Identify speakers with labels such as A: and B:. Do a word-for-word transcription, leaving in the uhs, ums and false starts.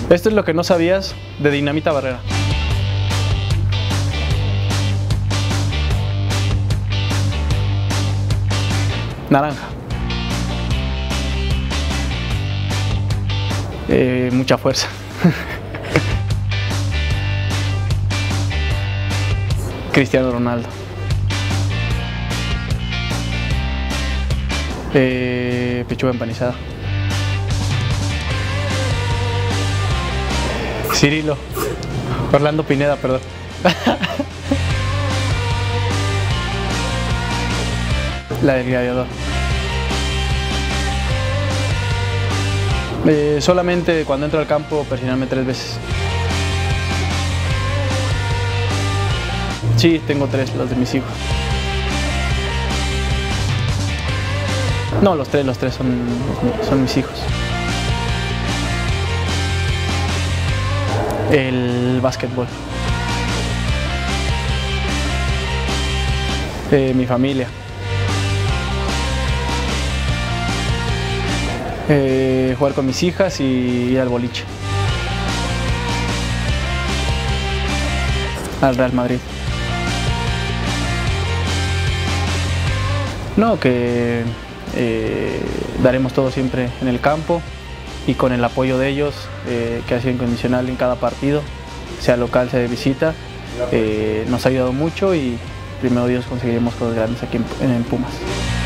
A: Esto es lo que no sabías de Dinamita Barrera. Naranja. Eh, mucha fuerza. Cristiano Ronaldo. Eh, pechuga empanizada. Cirilo. Orlando Pineda, perdón. La del gladiador. Eh, solamente cuando entro al campo persignarme tres veces. Sí, tengo tres, los de mis hijos. No, los tres, los tres son, son mis hijos. El básquetbol. Eh, mi familia. Eh, jugar con mis hijas y ir al boliche. Al Real Madrid. No, que eh, daremos todo siempre en el campo y con el apoyo de ellos, eh, que ha sido incondicional en cada partido, sea local, sea de visita, eh, nos ha ayudado mucho y primero Dios conseguiremos cosas grandes aquí en, en Pumas.